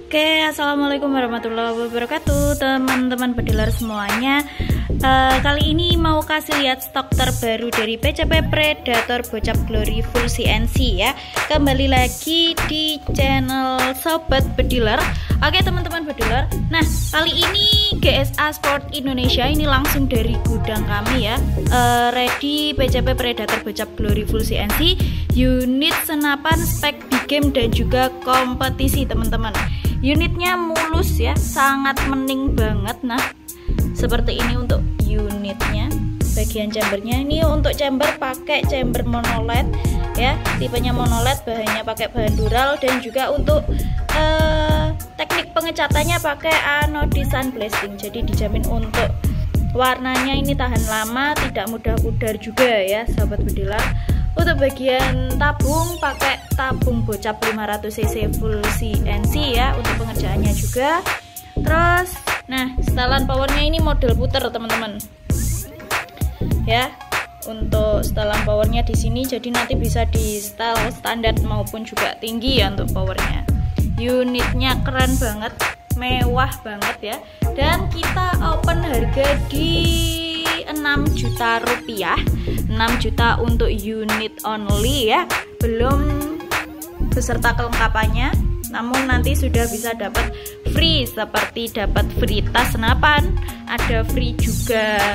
Oke, assalamualaikum warahmatullahi wabarakatuh, teman-teman pediler semuanya. Kali ini mau kasih lihat stok terbaru dari PCP Predator Bocap Glory Full CNC ya. Kembali lagi di channel Sobat Pediler. Oke teman-teman pediler, nah kali ini GSA Sport Indonesia ini langsung dari gudang kami ya. Ready PCP Predator Bocap Glory Full CNC, unit senapan, spek big game dan juga kompetisi teman-teman. Unitnya mulus ya, sangat mending banget. Nah seperti ini untuk unitnya. Bagian chambernya ini untuk chamber pakai chamber monoled ya, tipenya monoled, bahannya pakai bahan dural, dan juga untuk teknik pengecatannya pakai anodisan blasting. Jadi dijamin untuk warnanya ini tahan lama, tidak mudah pudar juga ya sahabat pediler. Untuk bagian tabung pakai tabung bocap 500 cc full CNC ya untuk pengerjaannya juga. Terus nah setelan powernya ini model puter teman-teman ya. Untuk setelan powernya di sini, jadi nanti bisa di setel standar maupun juga tinggi ya untuk powernya. Unitnya keren banget, mewah banget ya, dan kita open harga di 6 juta rupiah. 6 juta untuk unit only ya, belum beserta kelengkapannya. Namun nanti sudah bisa dapat free, seperti dapat free tas senapan, ada free juga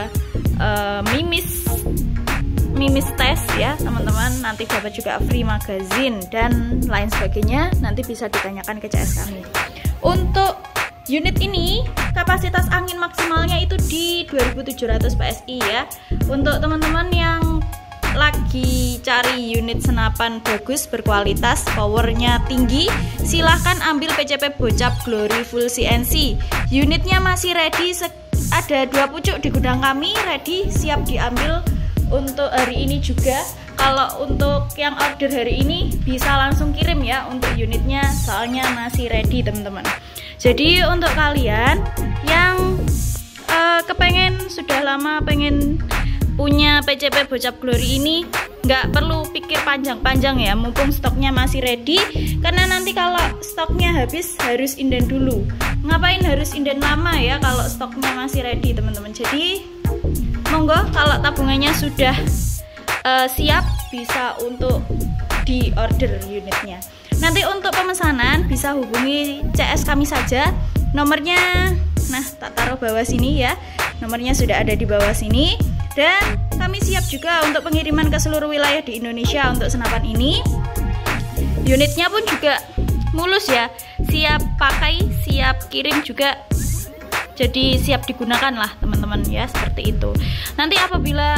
mimis tes ya teman-teman. Nanti dapat juga free magazine dan lain sebagainya, nanti bisa ditanyakan ke CS kami. Untuk unit ini kapasitas angin maksimalnya itu di 2700 PSI ya. Untuk teman-teman yang lagi cari unit senapan bagus, berkualitas, powernya tinggi, silahkan ambil PCP Bocap Glory Full CNC. Unitnya masih ready, ada 2 pucuk di gudang kami, ready, siap diambil untuk hari ini juga. Kalau untuk yang order hari ini bisa langsung kirim ya untuk unitnya, soalnya masih ready teman-teman. Jadi untuk kalian yang kepengen, sudah lama pengen punya PCP Bocap Glory ini, nggak perlu pikir panjang-panjang ya, mumpung stoknya masih ready. Karena nanti kalau stoknya habis harus inden dulu. Ngapain harus inden lama ya kalau stoknya masih ready teman-teman. Jadi monggo kalau tabungannya sudah siap, bisa untuk di order unitnya. Nanti untuk pemesanan bisa hubungi CS kami saja. Nomornya nah tak taruh bawah sini ya, nomornya sudah ada di bawah sini. Dan kami siap juga untuk pengiriman ke seluruh wilayah di Indonesia untuk senapan ini. Unitnya pun juga mulus ya, siap pakai, siap kirim juga. Jadi siap digunakan lah teman-teman ya, seperti itu. Nanti apabila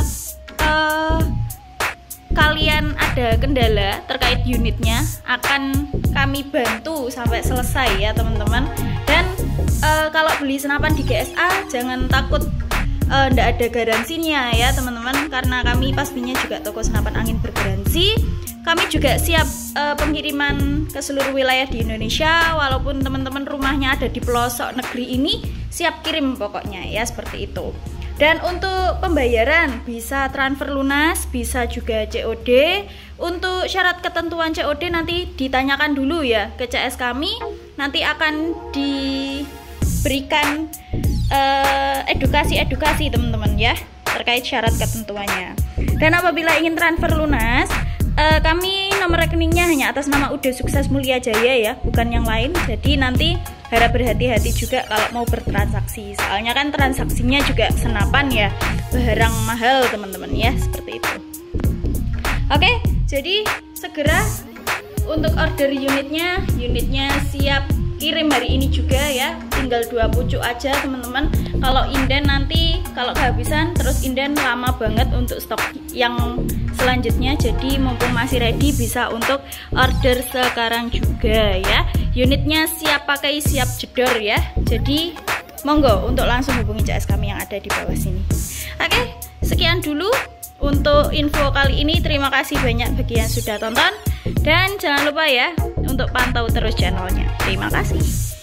kalian ada kendala terkait unitnya, akan kami bantu sampai selesai ya teman-teman. Dan kalau beli senapan di GSA jangan takut nggak ada garansinya ya teman-teman, karena kami pastinya juga toko senapan angin bergaransi. Kami juga siap pengiriman ke seluruh wilayah di Indonesia, walaupun teman-teman rumahnya ada di pelosok negeri ini, siap kirim pokoknya ya, seperti itu. Dan untuk pembayaran bisa transfer lunas, bisa juga COD. Untuk syarat ketentuan COD nanti ditanyakan dulu ya ke CS kami, nanti akan diberikan edukasi teman-teman ya terkait syarat ketentuannya. Dan apabila ingin transfer lunas, kami nomor rekeningnya hanya atas nama Ude Sukses Mulia Jaya ya, bukan yang lain. Jadi nanti harap berhati-hati juga kalau mau bertransaksi, soalnya kan transaksinya juga senapan ya, barang mahal teman-teman ya, seperti itu. Oke, jadi segera untuk order unitnya siap kirim hari ini juga ya, tinggal 2 pucuk aja teman-teman. Kalau inden nanti kalau kehabisan terus inden lama banget untuk stok yang selanjutnya. Jadi mumpung masih ready bisa untuk order sekarang juga ya. Unitnya siap pakai, siap jedor ya. Jadi monggo untuk langsung hubungi CS kami yang ada di bawah sini. Oke, sekian dulu untuk info kali ini. Terima kasih banyak bagi yang sudah tonton, dan jangan lupa ya untuk pantau terus channelnya. Terima kasih.